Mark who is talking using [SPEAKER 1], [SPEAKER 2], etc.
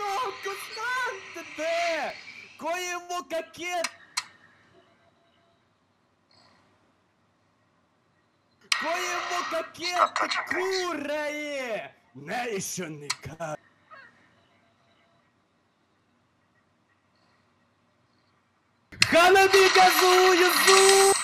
[SPEAKER 1] Константине! Коємо кокет! Коємо кокет курае! Не еще не ка... Ханаби газую зу!